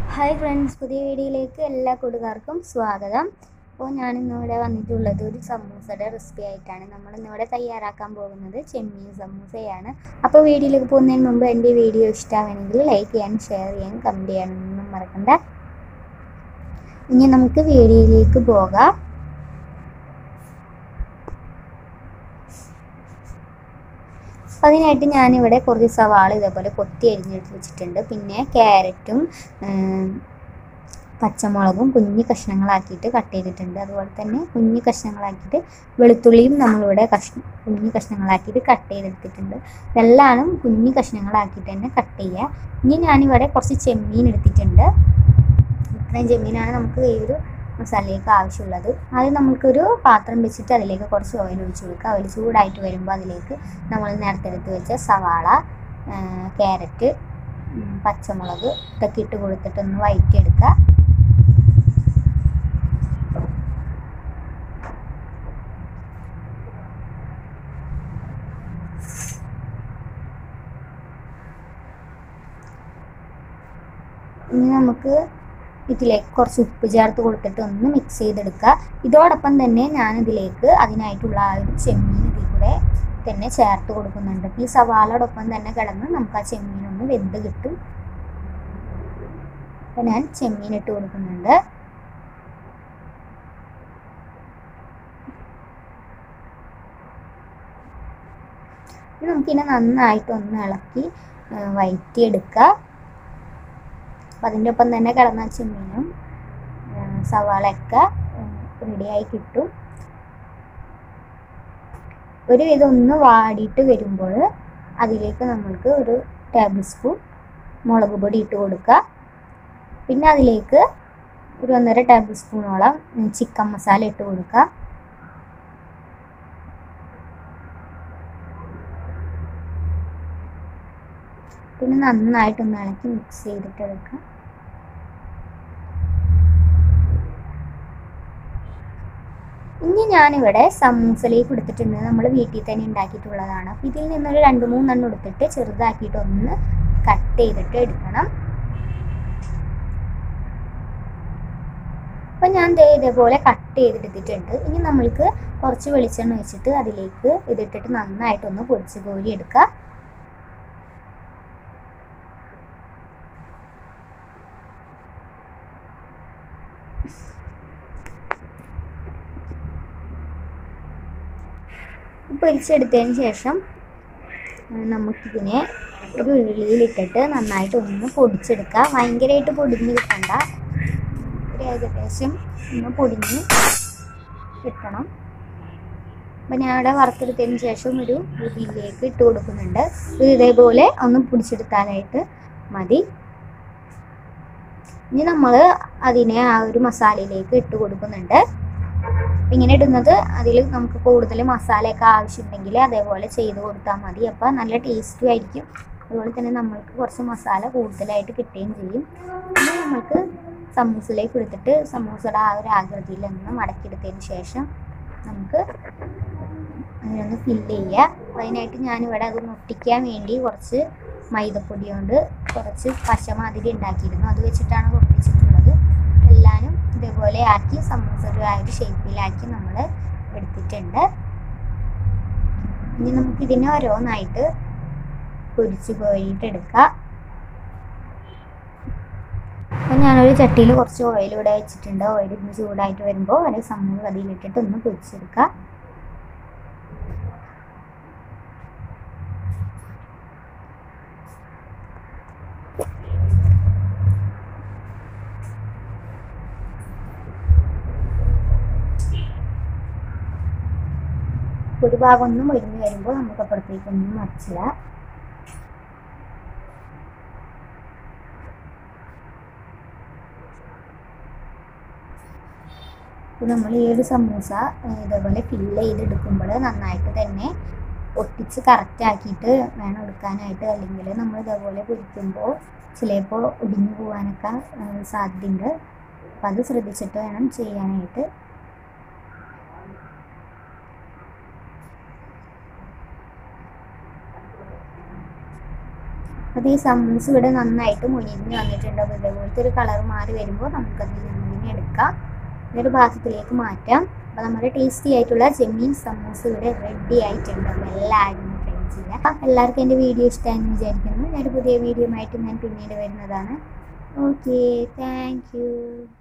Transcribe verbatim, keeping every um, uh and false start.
Hi friends, പുതിയ വീഡിയോയിലേക്ക് എല്ലാ കൂട്ടുകാർക്കും സ്വാഗതം. അപ്പോൾ ഞാനിന്നിവിടെ വന്നിട്ടുള്ളത് ഒരു സമൂസയുടെ റെസിപ്പി ആയിട്ടാണ്. നമ്മളിന്നിവിടെ തയ്യാറാക്കാൻ പോകുന്നത് ചെമ്മീൻ സമൂസയാണ്. അപ്പോൾ വീഡിയോയിലേക്ക് പോകുന്നതിന് മുമ്പ് എൻ്റെ വീഡിയോ ഇഷ്ടമാണെങ്കിൽ ലൈക്ക് ചെയ്യാനും ഷെയർ ചെയ്യാനും കമൻറ്റ് ചെയ്യാനൊന്നും മറക്കണ്ട. ഇനി നമുക്ക് വീഡിയോയിലേക്ക് പോകാം. അതിനായിട്ട് ഞാനിവിടെ കുറച്ച് സവാള ഇതേപോലെ കൊത്തി അരിഞ്ഞെടുത്ത് വെച്ചിട്ടുണ്ട്. പിന്നെ ക്യാരറ്റും പച്ചമുളകും കുഞ്ഞു കഷ്ണങ്ങളാക്കിയിട്ട് കട്ട് ചെയ്തിട്ടുണ്ട്. അതുപോലെ തന്നെ കുഞ്ഞു കഷ്ണങ്ങളാക്കിയിട്ട് വെളുത്തുള്ളിയും നമ്മളിവിടെ കഷ്ണ കുഞ്ഞു കഷ്ണങ്ങളാക്കിയിട്ട് കട്ട് ചെയ്തെടുത്തിട്ടുണ്ട്. ഇതെല്ലാം കുഞ്ഞു കഷ്ണങ്ങളാക്കിയിട്ട് തന്നെ കട്ട് ചെയ്യുക. ഇനി ഞാനിവിടെ കുറച്ച് ചെമ്മീൻ എടുത്തിട്ടുണ്ട്. ഇത്രയും ചെമ്മീനാണ് നമുക്ക് ഈ ഒരു മസാലയ്ക്ക് ആവശ്യമുള്ളത്. ആദ്യം നമുക്കൊരു പാത്രം വെച്ചിട്ട് അതിലേക്ക് കുറച്ച് ഓയിൽ ഒഴിച്ച് കൊടുക്കുക. ഓയിൽ ചൂടായിട്ട് വരുമ്പോൾ അതിലേക്ക് നമ്മൾ നേരത്തെ എടുത്ത് വെച്ച സവാള, ക്യാരറ്റ്, പച്ചമുളക് ഇതൊക്കെ ഇട്ട് കൊടുത്തിട്ടൊന്ന് വഴറ്റിയെടുക്കുക. ഇനി നമുക്ക് ഇതിലേക്ക് കുറച്ച് ഉപ്പ് ചേർത്ത് കൊടുത്തിട്ട് ഒന്ന് മിക്സ് ചെയ്തെടുക്കുക. ഇതോടൊപ്പം തന്നെ ഞാനിതിലേക്ക് അതിനായിട്ടുള്ള ആ ഒരു ചെമ്മീൻ ഇതിൽ കൂടെ തന്നെ ചേർത്ത് കൊടുക്കുന്നുണ്ട്. ഈ സവാളയോടൊപ്പം തന്നെ കിടന്ന് നമുക്ക് ആ ചെമ്മീൻ ഒന്ന് വെന്ത് കിട്ടും. അപ്പം ഞാൻ ചെമ്മീൻ ഇട്ട് കൊടുക്കുന്നുണ്ട്. നമുക്കിനെ നന്നായിട്ടൊന്ന് ഇളക്കി വഴറ്റിയെടുക്കുക. അപ്പം അതിൻ്റെ ഒപ്പം തന്നെ കിടന്ന ചെമ്മീനും സവാളയൊക്കെ റെഡിയായി കിട്ടും. ഒരു ഇതൊന്ന് വാടിയിട്ട് വരുമ്പോൾ അതിലേക്ക് നമ്മൾക്ക് ഒരു ടേബിൾ സ്പൂൺ മുളക് പൊടി ഇട്ട് കൊടുക്കുക. പിന്നെ അതിലേക്ക് ഒരു ഒന്നര ടേബിൾ സ്പൂണോളം ചിക്കൻ മസാല ഇട്ട് കൊടുക്കുക. പിന്നെ നന്നായിട്ടൊന്ന് ഇളക്കി മിക്സ് ചെയ്തിട്ട് എടുക്കുക. ഇനി ഞാനിവിടെ സമൂസലേക്ക് എടുത്തിട്ടുണ്ട്. നമ്മൾ വീട്ടിൽ തന്നെ ഉണ്ടാക്കിയിട്ടുള്ളതാണ്. ഇതിൽ നിന്നൊരു രണ്ട് മൂന്നെണ്ണം എടുത്തിട്ട് ചെറുതാക്കിയിട്ട് ഒന്ന് കട്ട് ചെയ്തിട്ട് എടുക്കണം. അപ്പം ഞാൻ ദേ ഇതേപോലെ കട്ട് ചെയ്തെടുത്തിട്ടുണ്ട്. ഇനി നമ്മൾക്ക് കുറച്ച് വെളിച്ചെണ്ണ വെച്ചിട്ട് അതിലേക്ക് ഇതിട്ടിട്ട് നന്നായിട്ടൊന്ന് പൊടിച്ച് കോരി എടുക്കുക. പൊരിച്ചെടുത്തതിന് ശേഷം നമുക്കിതിനെ ഒരു ഉരുളിയിലിട്ടിട്ട് നന്നായിട്ട് ഒന്ന് പൊടിച്ചെടുക്കുക. ഭയങ്കരമായിട്ട് പൊടിഞ്ഞ് കിട്ടണ്ട, ഒരു ഏകദേശം ഒന്ന് പൊടിഞ്ഞ് കിട്ടണം. അപ്പം ഞാൻ ഇവിടെ വറുത്തെടുത്തതിന് ശേഷം ഒരു ഉരുളിയിലേക്ക് ഇട്ട് കൊടുക്കുന്നുണ്ട്. ഇതേപോലെ ഒന്ന് പൊടിച്ചെടുത്താനായിട്ട് മതി. ഇനി നമ്മൾ അതിനെ ആ ഒരു മസാലയിലേക്ക് ഇട്ട് കൊടുക്കുന്നുണ്ട്. ഇങ്ങനെ ഇടുന്നത് അതിൽ നമുക്ക് കൂടുതൽ മസാലയൊക്കെ ആവശ്യമുണ്ടെങ്കിൽ അതേപോലെ ചെയ്ത് കൊടുത്താൽ മതി. അപ്പോൾ നല്ല ടേസ്റ്റും ആയിരിക്കും. അതുപോലെ തന്നെ നമ്മൾക്ക് കുറച്ച് മസാല കൂടുതലായിട്ട് കിട്ടുകയും ചെയ്യും. പിന്നെ നമുക്ക് സമൂസയിലേക്ക് എടുത്തിട്ട് സമൂസയുടെ ആ ഒരു ആകൃതിയിൽ ഒന്ന് മടക്കിയെടുത്തതിന് ശേഷം നമുക്ക് അതിനൊന്ന് ഫില്ല് ചെയ്യുക. അതിനായിട്ട് ഞാനിവിടെ അതൊന്ന് ഒട്ടിക്കാൻ വേണ്ടി കുറച്ച് മൈദപ്പൊടി കൊണ്ട് കുറച്ച് പശമാതിരി ഉണ്ടാക്കിയിരുന്നു. അത് വെച്ചിട്ടാണ് ഒട്ടിച്ചിട്ടുള്ളത്. എല്ലാവരും ഇതേപോലെ ആക്കി സമൂസയുടെ ആ ഒരു ഷേപ്പിലാക്കി നമ്മൾ എടുത്തിട്ടുണ്ട്. ഇനി നമുക്കിതിനെ ഓരോന്നായിട്ട് പൊരിച്ച് കോരിയിട്ട് എടുക്കാം. അപ്പം ഞാനൊരു ചട്ടിയിൽ കുറച്ച് ഓയിൽ ഇവിടെ വെച്ചിട്ടുണ്ട്. ഓയിൽ ഒന്ന് ചൂടായിട്ട് വരുമ്പോൾ ഒരു സമൂസ അതിലിട്ടിട്ട് ഒന്ന് പൊരിച്ചെടുക്കാം. ഒരു ഭാഗം ഒന്നും മൊരിഞ്ഞ് വരുമ്പോൾ നമുക്ക് അപ്പുറത്തേക്കൊന്നും മറിച്ചില്ല. നമ്മൾ ഈ ഒരു സമൂസ ഇതേപോലെ ഫില്ല് ചെയ്തെടുക്കുമ്പോൾ നന്നായിട്ട് തന്നെ ഒട്ടിച്ച് കറക്റ്റ് ആക്കിയിട്ട് വേണം എടുക്കാനായിട്ട്. അല്ലെങ്കിൽ നമ്മൾ ഇതേപോലെ പൊരിക്കുമ്പോൾ ചിലപ്പോൾ ഒടിഞ്ഞു പോകാനൊക്കെ സാധ്യതയുണ്ട്. അപ്പം അത് ശ്രദ്ധിച്ചിട്ട് വേണം ചെയ്യാനായിട്ട്. അപ്പോൾ ഈ സമൂസ ഇവിടെ നന്നായിട്ട് മുരിഞ്ഞ് വന്നിട്ടുണ്ട്. അപ്പോൾ ഇതേപോലത്തെ ഒരു കളർ മാറി വരുമ്പോൾ നമുക്കത് ചെമ്മീൻ എടുക്കാം, ഇതൊരു പാത്രത്തിലേക്ക് മാറ്റാം. അപ്പോൾ നമ്മുടെ ടേസ്റ്റി ആയിട്ടുള്ള ചെമ്മീൻ സമൂസ ഇവിടെ റെഡി ആയിട്ടുണ്ട്. അപ്പോൾ എല്ലാവരും ട്രൈ ചെയ്യാം. എല്ലാവർക്കും എൻ്റെ വീഡിയോ ഇഷ്ടമായെന്ന് വിചാരിക്കുന്നു. ഞാനൊരു പുതിയ വീഡിയോ ആയിട്ട് ഞാൻ പിന്നീട് വരുന്നതാണ്. Okay, thank U.